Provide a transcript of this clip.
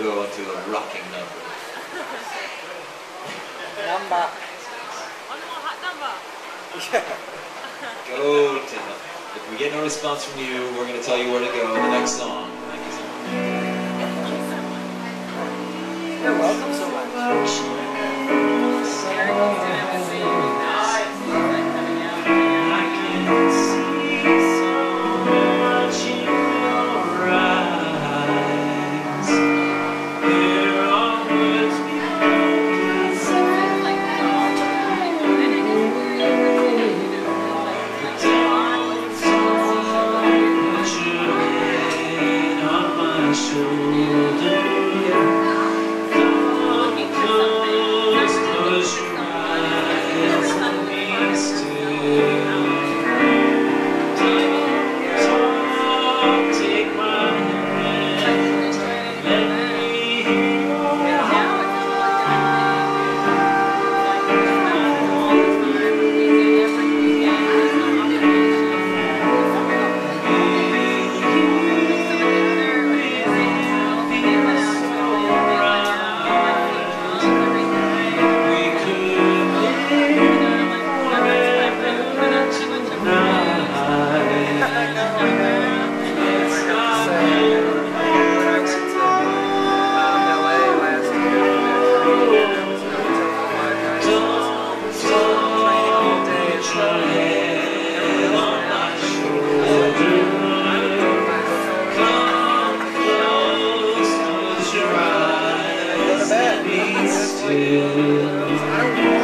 go into a rocking number. Number. One more hot number. Go to them. If we get no response from you, we're going to tell you where to go the next song. Thank you so much. You're welcome so much. Still